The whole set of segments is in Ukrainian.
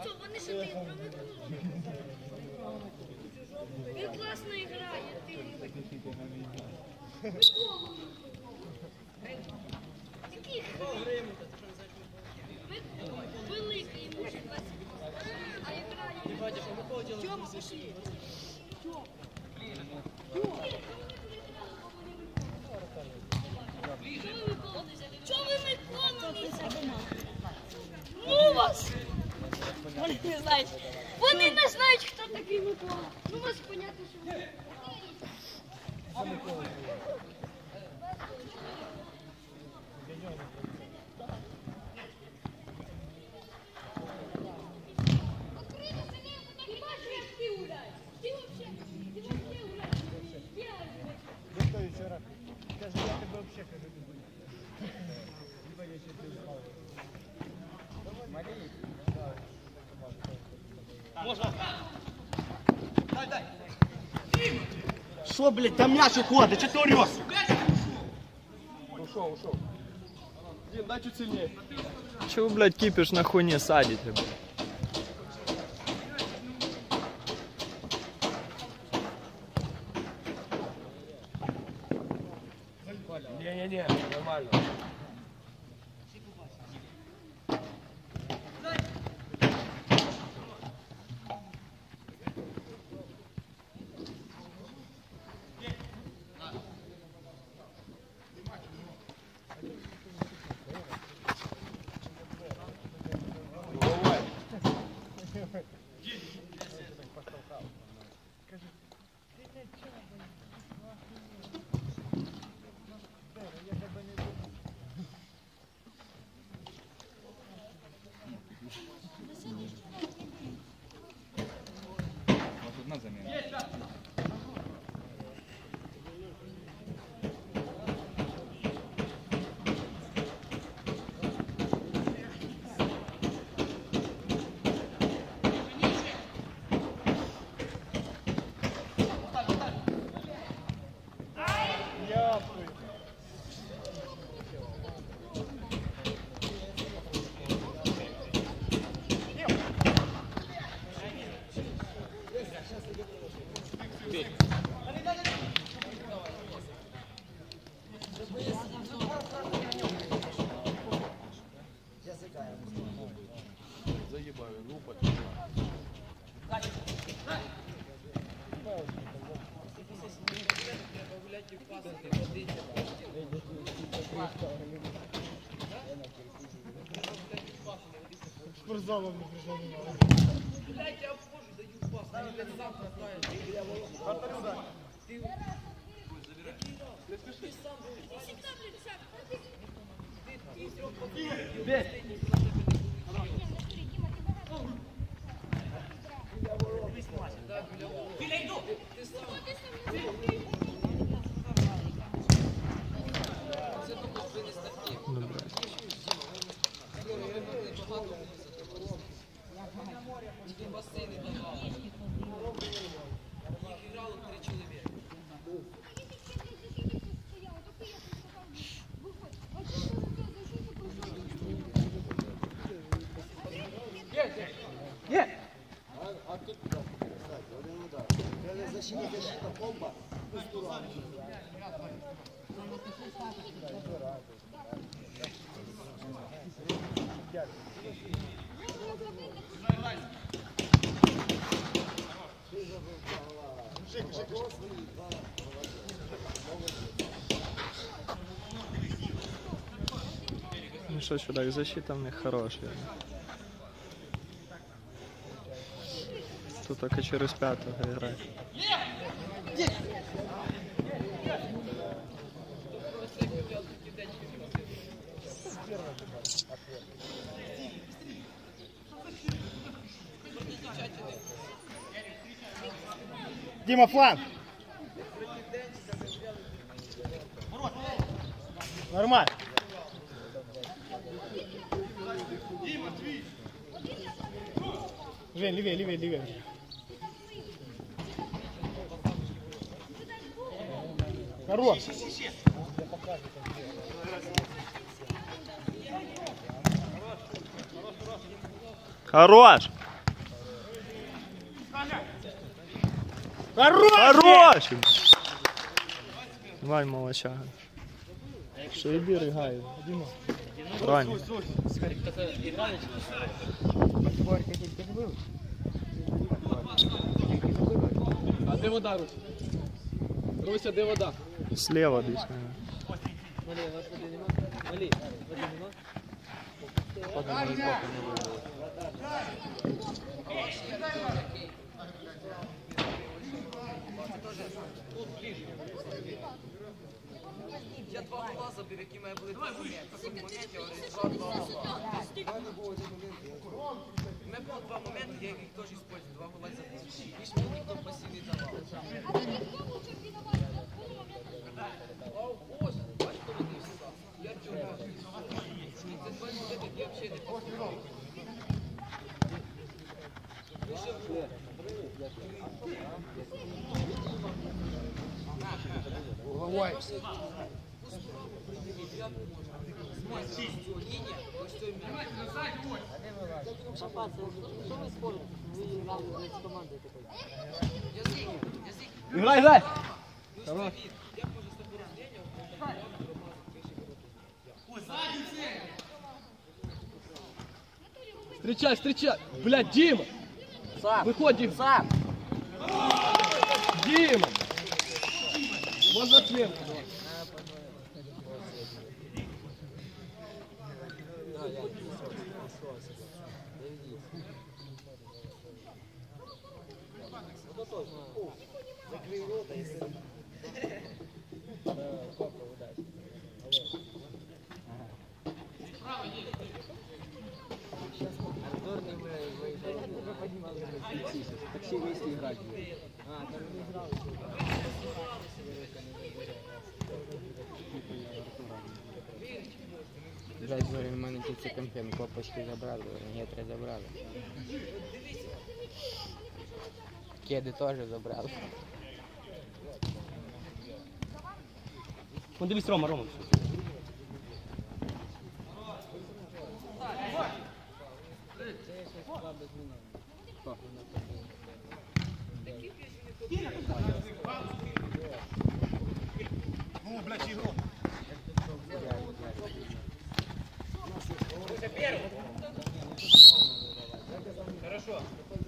Що, вони ще ти він класно грає, ти. Великий може 20. А грає. Тьома, пошли. Чого ви не клонулися? Ну вас! Вони не знають. Вони не знають, хто такий Микола. Ну вас понятно, що... Що, блядь, там м'яч уходить, чи ти орёс? Ушел. Дим, дай чуть сильнее. Чего, блядь, кипиш на хуйне садите, блядь? Не, нормально. Одна замена. Заебаю, глупо. Спортзалом не пришел. Блять, я обхожу, даю пас. Они сам хватают. Ты защита, бомба. Ну что, чудак, защита у них хорошая. Тут только через пятого играть. Дима, фланг. Нормально. Жень, левее, левее, левее. Хорош. Хорош! Хорош! Давай, молочага. Що іди ригай. Ронь. А де вода, Русь? Руся, де вода? Слева десь, наверное. Я два гола забив, які має були два моменти. В такому моменті я зжав два гола. У мене було два моменти, я їх теж использую. Два гола забив. Більш мені ніхто пасів не давав. Ось, бачиш, хто родився? Я чого? Це два моменти, які взагалі не пасують. Угловой. Играй, играй! Встречай, встречай! Блядь, Дима! Сам! Выходь, Дима! Сам! Дима! Можно сверху. Блядь, говорю, в мене ці конфет, копочки забрали, гетри забрали. Кеди теж забрали. Вон дивись, Рома, Рома. Ну, блядь, игрок. Хорошо.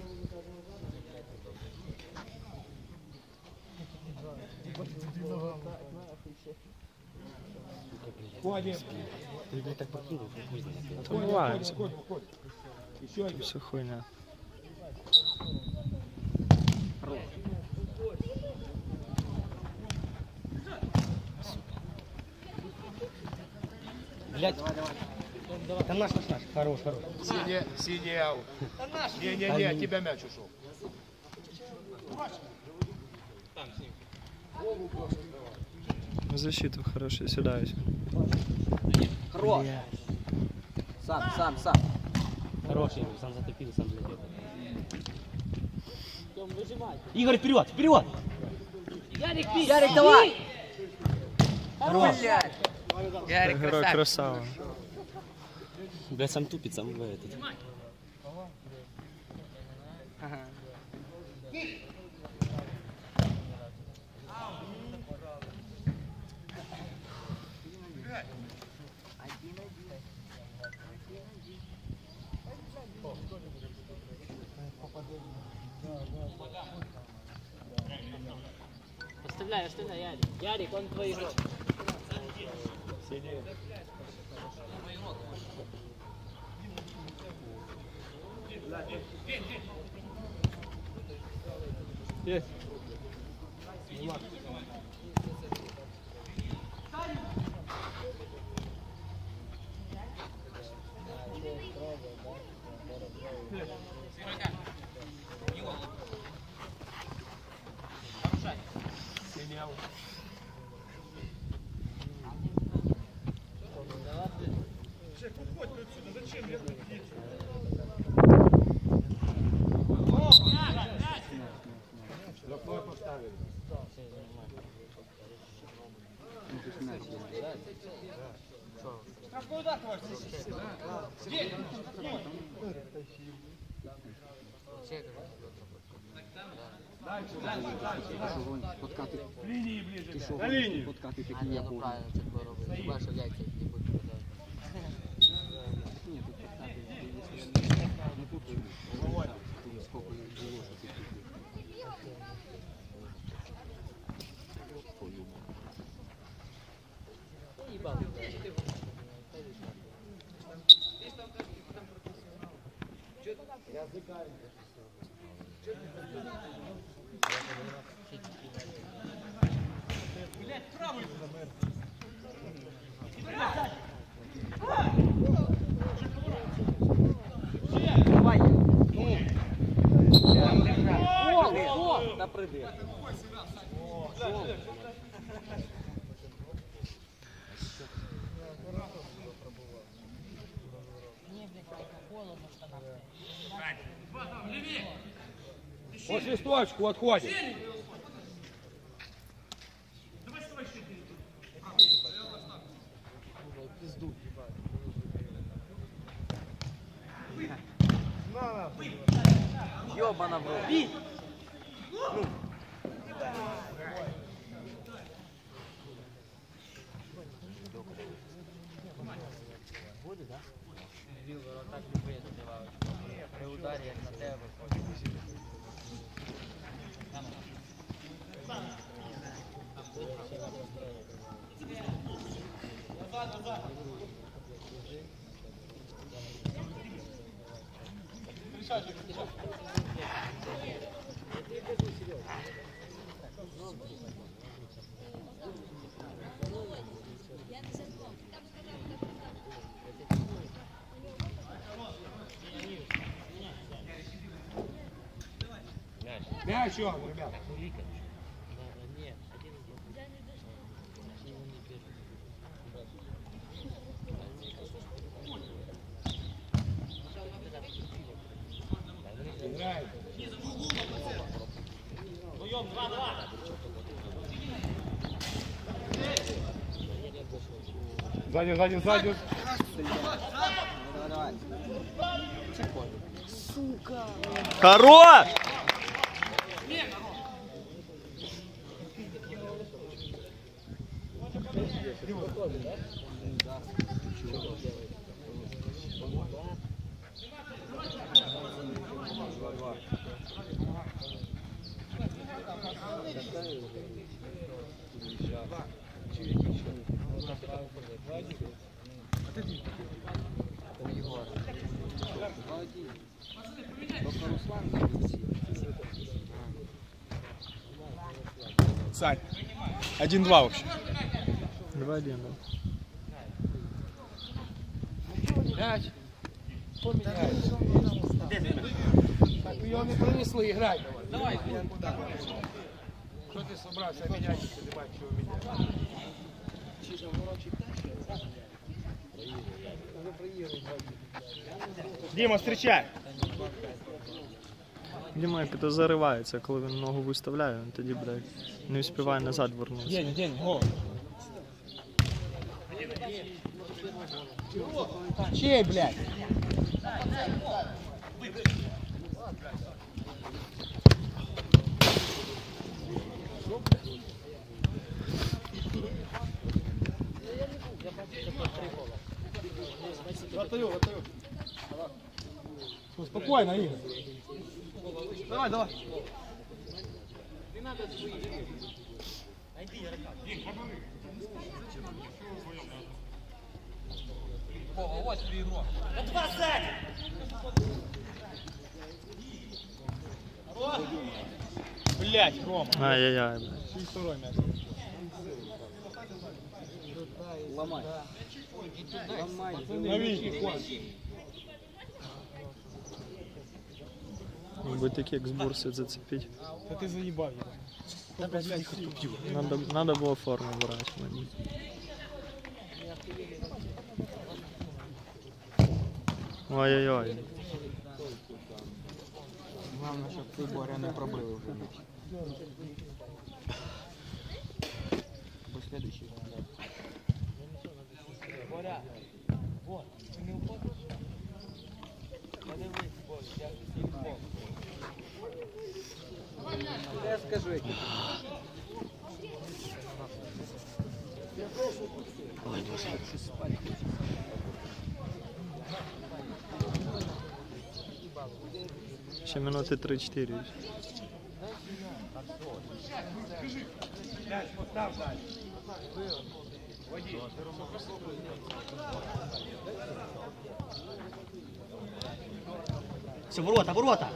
Та буває, це Еще один. все хуйня. Блядь. Да наш. Хорош. Синий аут. Не, от тебя мяч ушел. В защиту хорошо сідають. Хорош. Сам. Хороший, сам затопил, сам залетел. Игорь, вперед! Ярик, давай! Хорош! Герой красава. Бля, сам тупит, сам этот. Оставляй, Ярик. Ярик, он твой игрок. Есть. Подкати. Лінії ближче. Ти що, На лінію. подкати А такі, ні, як ну у... правильно, це було робити. Хіба що яйця не будуть продавати. Ні, тут подкати. Не тут, тут сколько було, що ти тут. Їбав. О, на прибіг. По свисточку отходит. Ёбана в рот. Буде, так? Вілвер отак любить забивають. При ударі як на тебе виходить. Мяч он, ребята. Играет. Сзади. Хорош! Сань, 1-2 вообще. 2-1, да. Мяч. Так, ее не принесли, играй давай. Что ты собрался менять, если ты матч его менять? Дима, встречай! Діма, як то заривається, коли він ногу виставляє, він тоді, блядь, не успіває назад вернутися. День, гол. Чей, блядь? Вратарю. Спокойно, Игорь. Давай. Вот тебе игрок. Блять, Рома. Ай-яй-яй, блядь. И второй мяч. Ломай. Лови. Якби такий як з бурси зацепити. Да ты заебал его. Надо було форму брати. мені. Ой-ой-ой. Главное, щоб ти, Боря, не пробили вже м'яч. Бо следующий. Боря, вот, ти не уходиш? Подивись, Боря, як ти футбол. Зараз скажу, які. Ой, Боже, щось спати хоче. Ще минути 3-4. Все, ворота, ворота!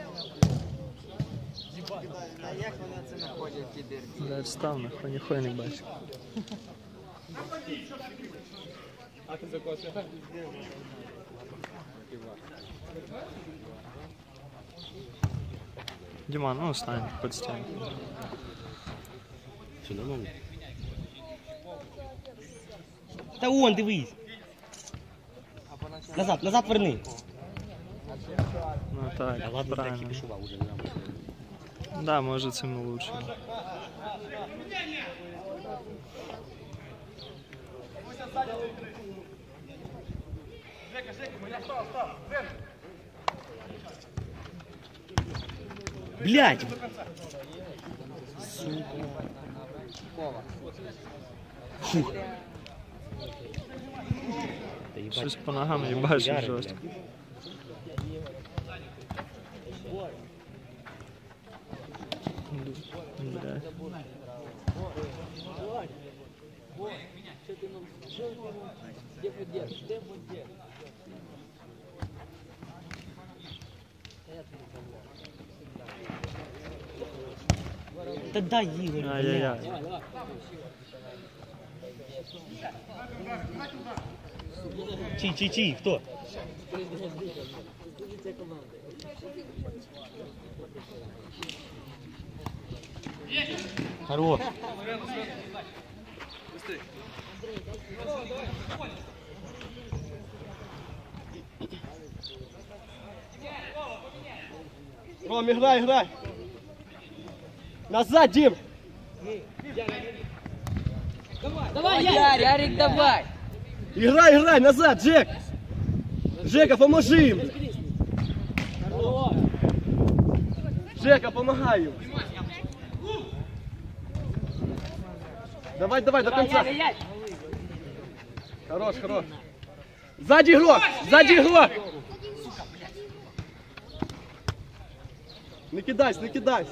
А як вони це знаходять, ті дирки? Блядь, став нахуй, ніхуя не бачу. Диман, ну стань под стену. Все нормально. Та вон, дивись! Назад, назад верни! Ну так, А ладно, так і правильно. пішова вже не нам. Да, може цим лучше. Блядь! Щось по ногам не бачу жорстко. Блядь. Та дай Ігор! Ай-яй-яй. Чий, хто? Хорош. Ром, играй, играй. Назад, Дим. Давай, Ярик, давай! Играй, играй, назад, Джек. Жека, поможи им. Жека, помогай им. Давай, давай, до конца. Хорош, хорош. Сзади игрок, сзади игрок. Не кидайся, не кидайся.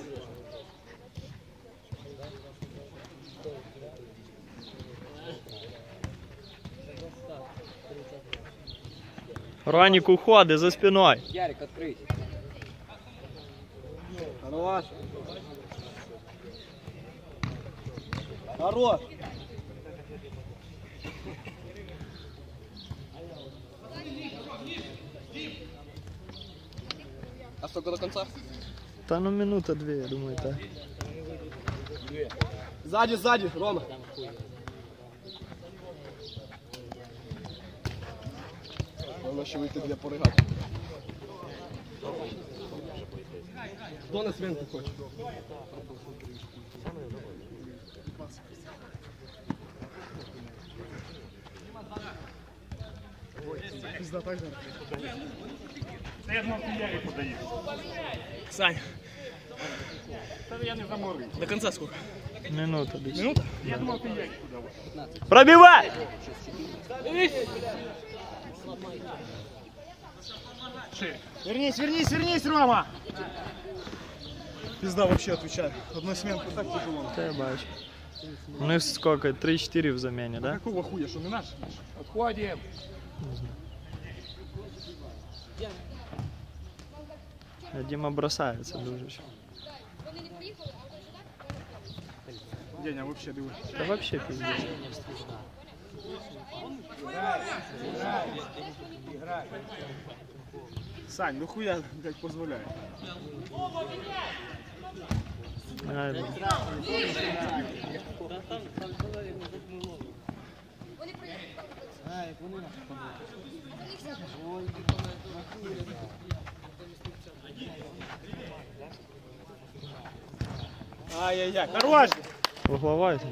Ронік уходи за спиною. Ярик, открыть. Хорош. Хорош. А сколько до конца? Та ну минута-дві, я думаю, так. Сзади, сзади, Рома. Воно ще вийти для поригати. Хто на свинку хоче? Сань. До конца сколько? Минута десь. Минута? Пробивай! Вернись, вернись, вернись, Рома! Пизда вообще, отвечаю. Одной сменку так тяжело. Та я бачу. У них сколько? 3-4 в заміні, да? Какого хуя, что не наш? Отходим. А Діма бросається дуже. ще. Деня, вообще дивись. Та вообще пиздец. Сань, ну хуя, блядь, позволяет. Ай, блін. Ай-яй-яй, хорош! Угловой.